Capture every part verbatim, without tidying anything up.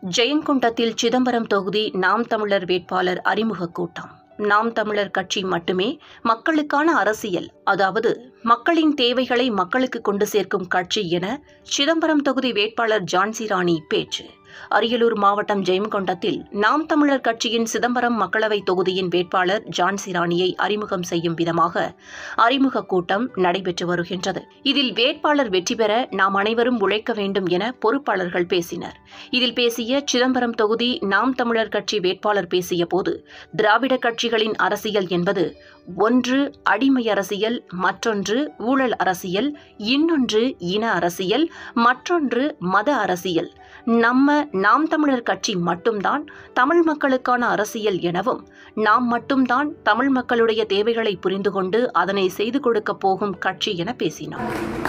ஜெயங்கொண்டத்தில் சிதம்பரம் தொகுதி நாம் தமிழர் வேட்பாளர் அறிமுக கூட்டம். நாம் தமிழர் கட்சி மட்டுமே மக்களுக்கான அரசியல், அதாவது மக்களின் தேவைகளை மக்களுக்கு கொண்டு சேர்க்கும் கட்சி என சிதம்பரம் தொகுதி வேட்பாளர் ஜான்சி ராணி பேச்சு. அரியலூர் மாவட்டம் ஜெயங்கொண்டத்தில் நாம் தமிழர் கட்சியின் சிதம்பரம் மக்களவை தொகுதியின் வேட்பாளர் ஜான்சி ராணியை அறிமுகம் செய்யும் விதமாக அறிமுக கூட்டம் நடைபெற்று வருகின்றது. இதில் வேட்பாளர் வெற்றி பெற நாம் அனைவரும் உழைக்க வேண்டும் என பொறுப்பாளர்கள் பேசினர். இதில் பேசிய சிதம்பரம் தொகுதி நாம் தமிழர் கட்சி வேட்பாளர் பேசிய போது, திராவிட கட்சிகளின் அரசியல் என்பது ஒன்று அடிமை அரசியல், மற்றொன்று ஊழல் அரசியல், இன்னொன்று இன அரசியல், மற்றொன்று மத அரசியல். நம்ம நாம் தமிழர் கட்சி மட்டும்தான் தமிழ் மக்களுக்கான அரசியல் எனவும், நாம் மட்டும்தான் தமிழ் மக்களுடைய தேவைகளை புரிந்து கொண்டு அதனை செய்து கொடுக்க போகும் கட்சி என பேசினார்.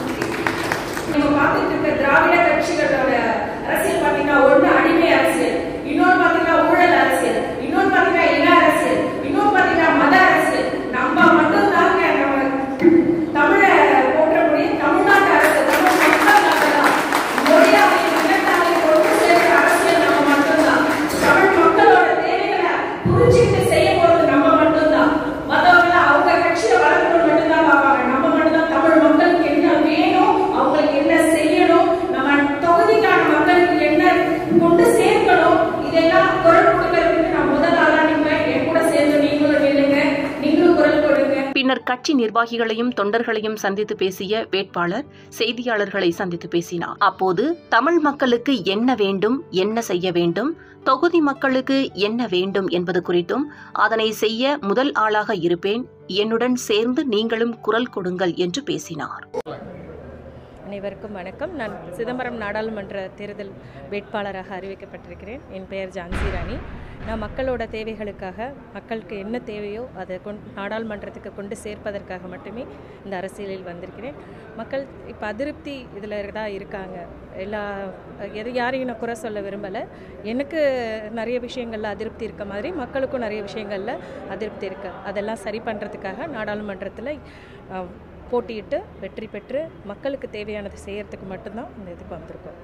திராவிட கட்சிகளோட அரசியல் பாத்தீங்கன்னா ஒன்று அடிமை அரசியல், இன்னொன்று பாத்தீங்கன்னா ஊழல் அரசியல், இன்னொன்று பாத்தீங்கன்னா இன அரசியல், இன்னொன்று பாத்தீங்கன்னா மத அரசியல். நம்ம மட்டும் தாங்க நம்ம தமிழை போற்றக்கூடிய தமிழ்நாட்டு அரசு, தமிழ் மக்கள் மொழியாவை இனத்தாவை கொண்டு சேர்க்கிற அரசியல் நம்ம மட்டும்தான். தமிழ் மக்களோட தேவைகளை புரிஞ்சுட்டு செய்ய போறது நம்ம மட்டும்தான். மற்றவங்க அவங்க கட்சியை வளர்க்கணும் மட்டும்தான் பார்ப்பாங்க. நம்ம மட்டும்தான் தமிழ் மக்களுக்கு என்ன வேணும், அவங்களுக்கு என்ன செய்யணும், நம்ம தொகுதிக்கான மக்களுக்கு என்ன கொண்டு சேர்க்கணும், இதெல்லாம் குரல் கொடுக்கறதுக்கு நான் முதல் ஆளா நிற்பேன். என் கூட சேர்ந்து நீங்களும் நில்லுங்க, நீங்களும் குரல் கொடுங்க. பின்னர் கட்சி நிர்வாகிகளையும் தொண்டர்களையும் சந்தித்து பேசிய வேட்பாளர் செய்தியாளர்களை சந்தித்து பேசினார். அப்போது தமிழ் மக்களுக்கு என்ன வேண்டும், என்ன செய்ய வேண்டும், தொகுதி மக்களுக்கு என்ன வேண்டும் என்பது குறித்தும், அதனை செய்ய முதல் ஆளாக இருப்பேன், என்னுடன் சேர்ந்து நீங்களும் குரல் கொடுங்கள் என்று பேசினார். அனைவருக்கும் வணக்கம். நான் சிதம்பரம் நாடாளுமன்ற தேர்தல் வேட்பாளராக அறிவிக்கப்பட்டிருக்கிறேன். என் பெயர் ஜான்சி ராணி. நான் மக்களோட தேவைகளுக்காக, மக்களுக்கு என்ன தேவையோ அதை கொண் நாடாளுமன்றத்துக்கு கொண்டு சேர்ப்பதற்காக மட்டுமே இந்த அரசியலில் வந்திருக்கிறேன். மக்கள் இப்போ அதிருப்தி இதில் தான் இருக்காங்க. எல்லா எது யாரையும் நான் குறை சொல்ல விரும்பலை. எனக்கு நிறைய விஷயங்களில் அதிருப்தி இருக்க மாதிரி மக்களுக்கும் நிறைய விஷயங்களில் அதிருப்தி இருக்குது. அதெல்லாம் சரி பண்ணுறதுக்காக நாடாளுமன்றத்தில் போட்டியிட்டு வெற்றி பெற்று மக்களுக்கு தேவையானதை செய்யறதுக்கு மட்டும்தான் இந்த இதுக்கு வந்திருக்கோம்.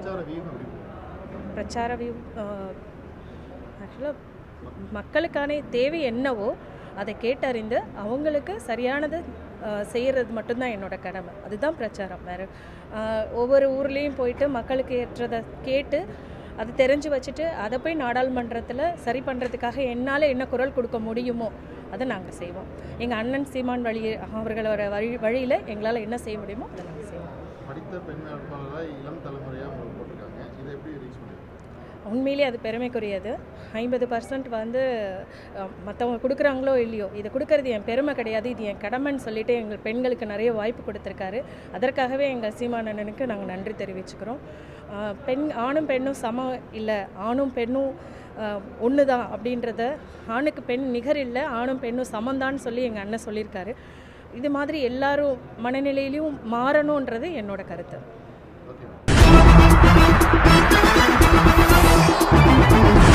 பிரச்சார வியூ ஆக்சுவலாக மக்களுக்கான தேவை என்னவோ அதை கேட்டறிந்து அவங்களுக்கு சரியானது செய்கிறது மட்டும்தான் என்னோட கடமை. அதுதான் பிரச்சாரம். வேறு ஒவ்வொரு ஊர்லேயும் போயிட்டு மக்களுக்கு ஏற்றதை கேட்டு அதை தெரிஞ்சு வச்சுட்டு அதை போய் நாடாளுமன்றத்தில் சரி பண்ணுறதுக்காக என்னால் என்ன குரல் கொடுக்க முடியுமோ அதை நாங்கள் செய்வோம். எங்கள் அண்ணன் சீமான் வழி அவர்களோட வழி வழியில் எங்களால் என்ன செய்ய முடியுமோ அதை நாங்கள் செய்வோம். படித்த பெண் வேட்பாளராக இளம் தலைமுறையாக உங்களுக்கு போட்டிருக்காங்க. இதை எப்படி ரீச் பண்ணுவீங்க? உண்மையிலே அது பெருமைக்குரியது. ஐம்பது பர்சன்ட் வந்து மற்றவங்க கொடுக்குறாங்களோ இல்லையோ, இதை கொடுக்கறது என் பெருமை கிடையாது, இது என் கடமைன்னு சொல்லிட்டு எங்கள் பெண்களுக்கு நிறைய வாய்ப்பு கொடுத்துருக்காரு. அதற்காகவே எங்கள் சீமான் அண்ணனுக்கு நாங்கள் நன்றி தெரிவிச்சுக்கிறோம். பெண் ஆணும் பெண்ணும் சமம் இல்லை, ஆணும் பெண்ணும் ஒன்று தான் அப்படின்றத, ஆணுக்கு பெண் நிகர் இல்லை, ஆணும் பெண்ணும் சமந்தான்னு சொல்லி எங்கள் அண்ணன் சொல்லியிருக்காரு. இது மாதிரி எல்லாரும் மனநிலையிலையும் மாறணுன்றது என்னோட கருத்து.